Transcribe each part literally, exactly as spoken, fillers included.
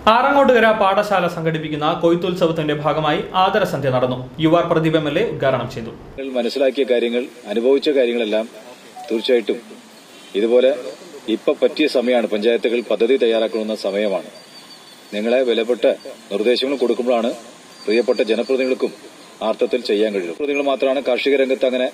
ആറങ്ങോട്ടുകര പാഠശാല സംഘടിപ്പിക്കുന്ന കൊയ്ത്തുത്സവത്തിന്റെ ഭാഗമായി ആദരസന്ധ്യ നടന്നു. U R Pradeep M L A ഉദ്ഘാടനം ചെയ്തു. മനസ്സിലാക്കിയ കാര്യങ്ങൾ, അനുഭവിച്ച കാര്യങ്ങളെല്ലാം തീർച്ചയായിട്ടും ഇതുപോലെ ഇപ്പൊ പറ്റിയ സമയമാണ്. പഞ്ചായത്തുകൾ പദ്ധതി തയ്യാറാക്കുന്ന സമയമാണ്. നിങ്ങളെ വിലപ്പെട്ട നിർദ്ദേശങ്ങൾ കൊടുക്കുമ്പോഴാണ് പ്രിയപ്പെട്ട ജനപ്രതിനിധികൾക്കും ആർത്ഥത്തിൽ ചെയ്യാൻ കഴിയും. പ്രതിനിധികൾ മാത്രമാണ് കാർഷിക രംഗത്ത് അങ്ങനെ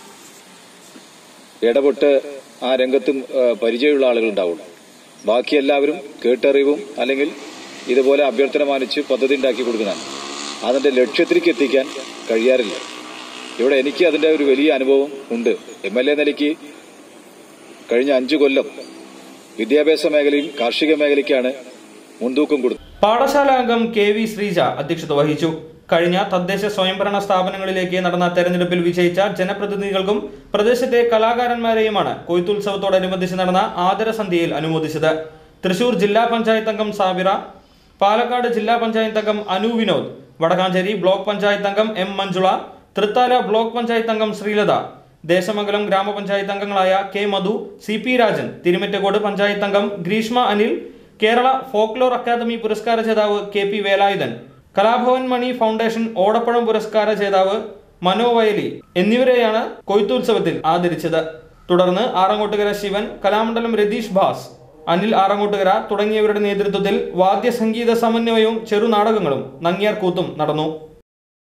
ഇടപെട്ട് ആ രംഗത്തും പരിചയമുള്ള ആളുകൾ ഉണ്ടാവുള്ളൂ. ബാക്കി എല്ലാവരും കേട്ടറിവും അല്ലെങ്കിൽ ഇതുപോലെ അഭ്യർത്ഥന മാനിച്ച് പദ്ധതി ഉണ്ടാക്കി കൊടുക്കുന്നതാണ്. അതിന്റെ ലക്ഷ്യത്തിലേക്ക് എത്തിക്കാൻ കഴിയാറില്ല. ഇവിടെ എനിക്ക് അതിന്റെ ഒരു വലിയ അനുഭവം ഉണ്ട്. എം എൽ എ നിലയ്ക്ക് കഴിഞ്ഞ അഞ്ചു കൊല്ലം വിദ്യാഭ്യാസ മേഖലയിൽ കാർഷിക മേഖലയ്ക്കാണ് മുൻതൂക്കം കൊടുത്തത്. പാഠശാല അംഗം കെ വി ശ്രീജ അധ്യക്ഷത വഹിച്ചു. കഴിഞ്ഞ തദ്ദേശ സ്വയംഭരണ സ്ഥാപനങ്ങളിലേക്ക് നടന്ന തെരഞ്ഞെടുപ്പിൽ വിജയിച്ച ജനപ്രതിനിധികൾക്കും പ്രദേശത്തെ കലാകാരന്മാരെയുമാണ് കൊയ്ത്തുത്സവത്തോടനുബന്ധിച്ച് നടന്ന ആദരസന്ധ്യയിൽ അനുമോദിച്ചത്. തൃശൂർ ജില്ലാ പഞ്ചായത്ത് അംഗം സാബിറ, പാലക്കാട് ജില്ലാ പഞ്ചായത്ത് അംഗം അനു വിനോദ്, വടക്കാഞ്ചേരി ബ്ലോക്ക് പഞ്ചായത്ത് അംഗം എം മഞ്ജുള, തൃത്താല ബ്ലോക്ക് പഞ്ചായത്ത് അംഗം ശ്രീലത, ദേശമംഗലം ഗ്രാമപഞ്ചായത്ത് അംഗങ്ങളായ K Madhu, C P Rajan, Thirumittacode panchayat അംഗം ഗ്രീഷ്മ അനിൽ, കേരള ഫോക്ലോർ അക്കാദമി പുരസ്കാര ജേതാവ് K P Velayudhan, Kalabhavan Mani foundation Odappazham പുരസ്കാര ജേതാവ് മനോ വയലി എന്നിവരെയാണ് കൊയ്ത്തുത്സവത്തിൽ ആദരിച്ചത്. തുടർന്ന് ആറങ്ങോട്ടുകര ശിവൻ, കലാമണ്ഡലം രതീഷ് ഭാസ്, അനിൽ ആറങ്ങോട്ടുകര തുടങ്ങിയവരുടെ നേതൃത്വത്തിൽ വാദ്യ സംഗീത സമന്വയവും ചെറുനാടകങ്ങളും നങ്ങ്യാർ കൂത്തും നടന്നു.